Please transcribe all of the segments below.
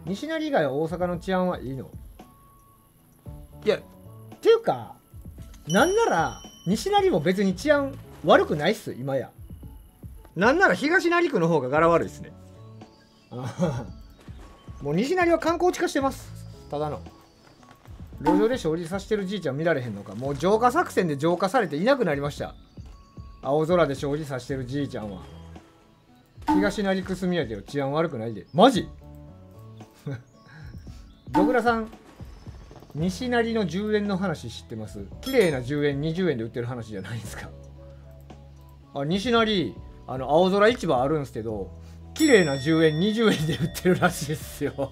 西成以外は大阪の治安はいいの？いや、っていうか、なんなら、西成も別に治安悪くないっす、今や。なんなら東成区の方が柄悪いっすね。もう西成は観光地化してます。ただの。路上で将棋さしてるじいちゃん見られへんのか。もう浄化作戦で浄化されていなくなりました。青空で将棋さしてるじいちゃんは。東成区住みやけど治安悪くないで。マジドグラさん、西成の10円の話知ってます？綺麗な10円、20円で売ってる話じゃないですか。あ、西成、青空市場あるんすけど、綺麗な10円、20円で売ってるらしいっすよ。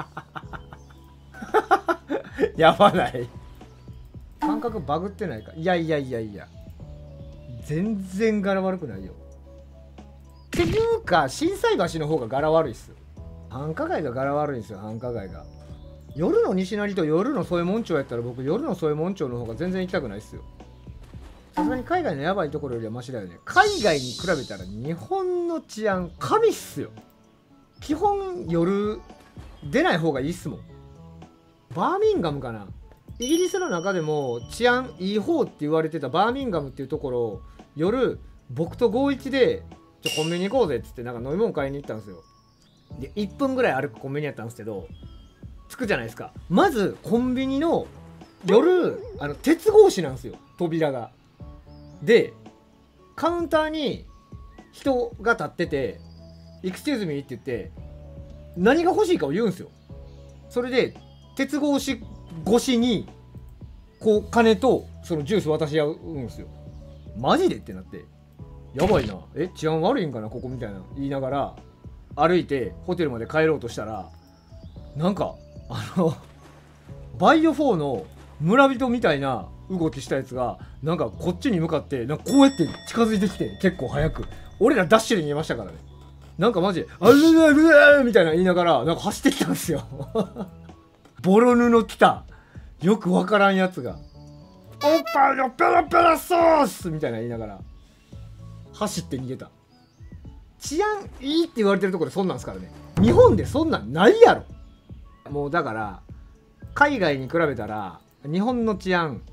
やばない。感覚バグってないか。いやいやいやいや。全然柄悪くないよ。っていうか、心斎橋の方が柄悪いっす。繁華街が柄悪いんですよ、繁華街が。夜の西成と夜の添右衛門町やったら僕、夜の添右衛門町の方が全然行きたくないっすよ。さすがに海外のやばいところよりはマシだよね。海外に比べたら日本の治安、神っすよ。基本夜出ない方がいいっすもん。バーミンガムかな。イギリスの中でも治安いい方って言われてたバーミンガムっていうところ、夜僕と51でコンビニ行こうぜっつってなんか飲み物買いに行ったんですよ。で1分ぐらい歩くコンビニやったんですけど、着くじゃないですか。まずコンビニの夜鉄格子なんですよ、扉が。でカウンターに人が立ってて「エクスキューズミー」って言って何が欲しいかを言うんですよ。それで鉄格子越しにこう金とそのジュース渡し合うんですよ。マジでってなって、やばいな、治安悪いんかなここみたいな言いながら歩いてホテルまで帰ろうとしたら、なんかバイオ4の村人みたいな動きしたやつがなんかこっちに向かってなんかこうやって近づいてきて、結構早く俺らダッシュで逃げましたからね。なんかマジで「あれだれだ」みたいな言いながらなんか走ってきたんですよ。ボロ布着たよくわからんやつが「おっぱいのペラペラソース」みたいな言いながら走って逃げた。治安いいって言われてるところでそんなんですからね。日本でそんなんないやろ。もうだから海外に比べたら日本の治安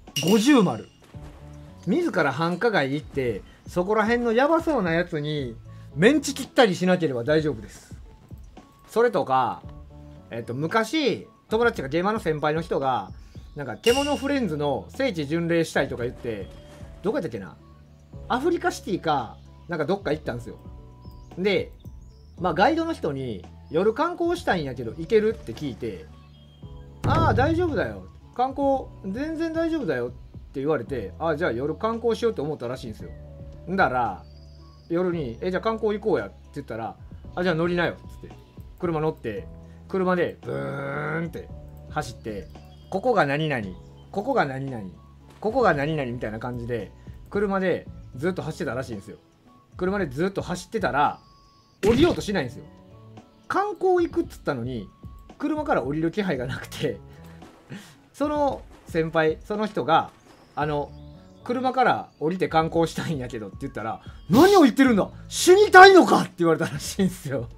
50丸。自ら繁華街行ってそこら辺のヤバそうなやつにメンチ切ったりしなければ大丈夫です。それとか昔友達がゲーマーの先輩の人がなんか獣フレンズの聖地巡礼したいとか言って、どこやったっけな、アフリカシティかなんかどっか行ったんですよ。でまあガイドの人に夜観光したいんやけど行けるって聞いて、ああ大丈夫だよ、観光全然大丈夫だよって言われて、ああじゃあ夜観光しようと思ったらしいんですよ。んだら夜にじゃあ観光行こうやって言ったら、あじゃあ乗りなよっつって車乗って車でブーンって走って、ここが何々ここが何々ここが何々みたいな感じで車でずっと走ってたらしいんですよ。車でずっと走ってたら降りようとしないんですよ。観光行くっつったのに車から降りる気配がなくて、その先輩その人が車から降りて観光したいんやけどって言ったら、何を言ってるんだ死にたいのかって言われたらしいんですよ。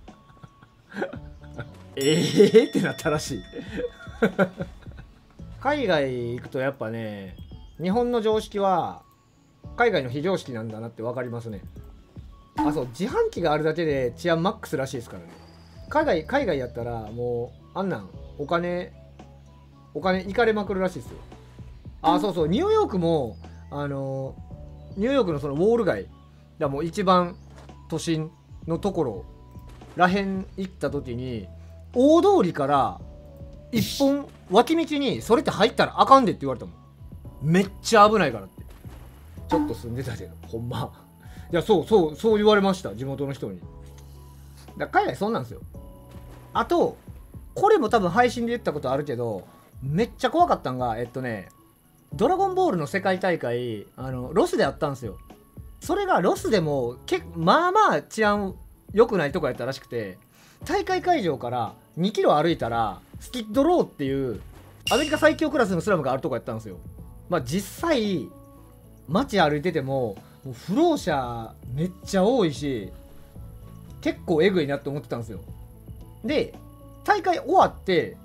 ってなったらしい。海外行くとやっぱね、日本の常識は海外の非常識なんだなって分かりますね。あ、そう、自販機があるだけで治安マックスらしいですからね。海外やったらもうあんなんお金いかれまくるらしいですよ。あ、そうそう、ニューヨークもニューヨークのそのウォール街だ、もう一番都心のところらへん行った時に、大通りから一本脇道にそれって入ったらあかんでって言われたもん。めっちゃ危ないからって。ちょっと住んでたけどほんま、いやそう言われました、地元の人に。だから海外そうなんですよ。あとこれも多分配信で言ったことあるけど、めっちゃ怖かったんがドラゴンボールの世界大会ロスであったんですよ。それがロスでもまあまあ治安良くないとこやったらしくて、大会会場から2キロ歩いたらスキッドローっていうアメリカ最強クラスのスラムがあるとこやったんですよ。まあ実際街歩いてても不老者めっちゃ多いし結構エグいなって思ってたんですよ。で大会終わって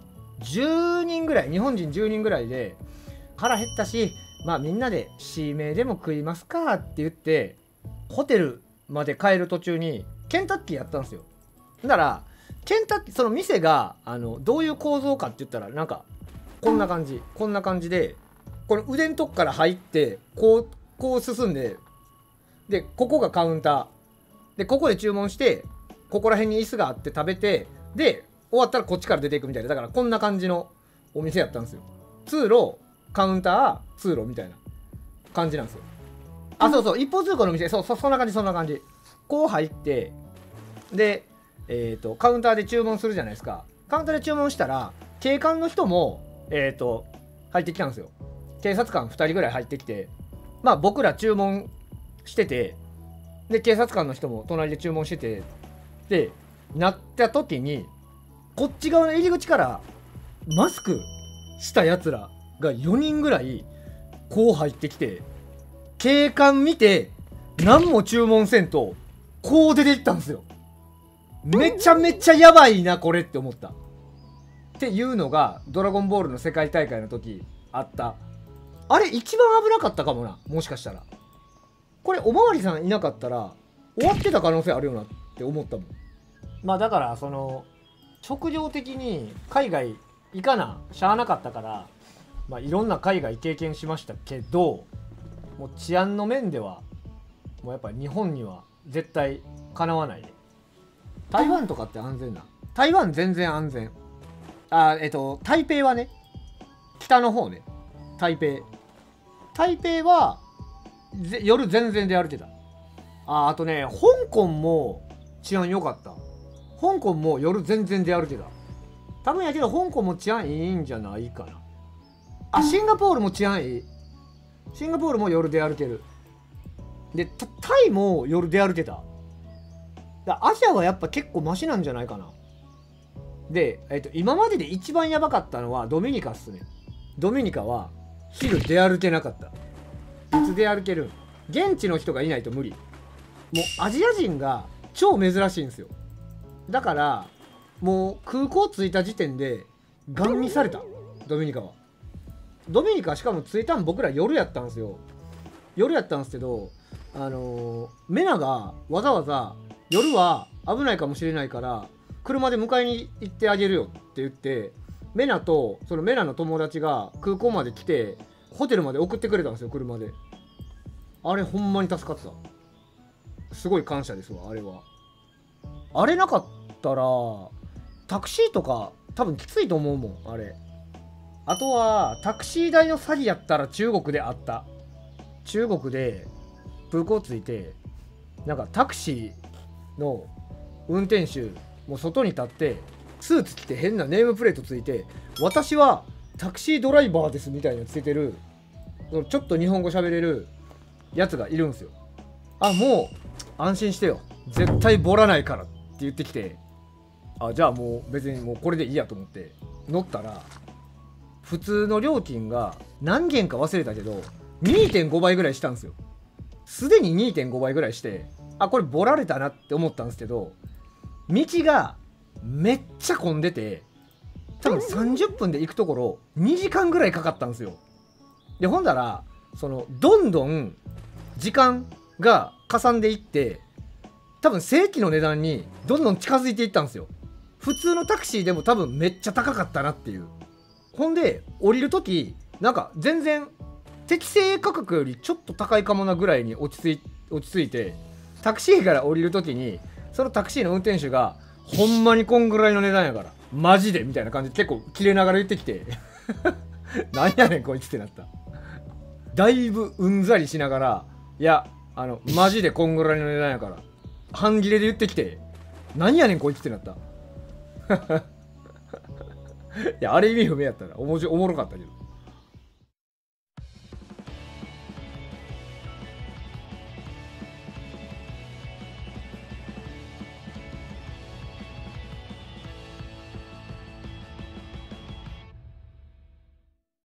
10人ぐらい、日本人10人ぐらいで腹減ったし、まあみんなでシーメイでも食いますかって言ってホテルまで帰る途中にケンタッキーやったんですよ。だからケンタッキー、その店がどういう構造かって言ったらなんかこんな感じで、この腕のとこから入ってこう進んで、でここがカウンターで、ここで注文して、ここら辺に椅子があって食べて、で終わったらこっちから出ていくみたいな、だからこんな感じのお店やったんですよ。通路カウンター通路みたいな感じなんですよ。あ、そうそう、一方通行の店、そんな感じ。こう入って、でカウンターで注文するじゃないですか。カウンターで注文したら警官の人も入ってきたんですよ。警察官2人ぐらい入ってきて、まあ僕ら注文してて、で警察官の人も隣で注文してて、でなった時にこっち側の入り口からマスクしたやつらが4人ぐらいこう入ってきて、警官見て何も注文せんとこう出ていったんですよ。めちゃめちゃやばいなこれって思ったっていうのがドラゴンボールの世界大会の時あった。あれ一番危なかったかもな、もしかしたら。これおまわりさんいなかったら終わってた可能性あるよなって思ったもん。まあだからその職業的に海外行かなしゃあなかったから、まあいろんな海外経験しましたけど、もう治安の面ではもうやっぱ日本には絶対かなわないね。台湾とかって安全な？台湾全然安全。台北はね、北の方ね、台北は夜全然出歩いてた。あとね、香港も治安良かった。香港も夜全然出歩いてた。多分やけど香港も治安いいんじゃないかな。シンガポールも治安いい。シンガポールも夜出歩ける。でタイも夜出歩けた。アジアはやっぱ結構マシなんじゃないかな。で、今までで一番やばかったのはドミニカっすね。ドミニカは昼出歩けなかった。いつ出歩ける？現地の人がいないと無理。もうアジア人が超珍しいんですよ。だからもう空港着いた時点でガン見された。ドミニカは。ドミニカしかも着いたん僕ら夜やったんですよ。夜やったんですけど、メナがわざわざ夜は危ないかもしれないから車で迎えに行ってあげるよって言って、メナとそのメナの友達が空港まで来てホテルまで送ってくれたんですよ、車で。あれほんまに助かってた。すごい感謝ですわ、あれは。あれなかったらタクシーとか多分きついと思うもん、あれ。あとはタクシー代の詐欺やったら中国であった。中国で空港着いて、なんかタクシーの運転手もう外に立ってスーツ着て変なネームプレートついて、私はタクシードライバーですみたいなついてる、ちょっと日本語喋れるやつがいるんですよ。もう安心してよ、絶対ボラないからって言ってきて、じゃあもう別にもうこれでいいやと思って乗ったら、普通の料金が何元か忘れたけど 2.5 倍ぐらいしたんですよ。すでに 2.5 倍ぐらいして、これボラれたなって思ったんですけど、道がめっちゃ混んでて、多分30分で行くところ2時間ぐらいかかったんですよ。でほんだらどんどん時間がかさんでいって、多分正規の値段にどんどん近づいていったんですよ。普通のタクシーでも多分めっちゃ高かったなっていう。ほんで降りる時なんか全然適正価格よりちょっと高いかもなぐらいに落ち着いて、タクシーから降りる時にそのタクシーの運転手がほんまにこんぐらいの値段やからマジでみたいな感じで結構キレながら言ってきてなんやねんこいつってなった。だいぶうんざりしながら、いやマジでこんぐらいの値段やから半切れで言ってきて、なんやねんこいつってなったいやあれ意味不明やったらおもろかったけど。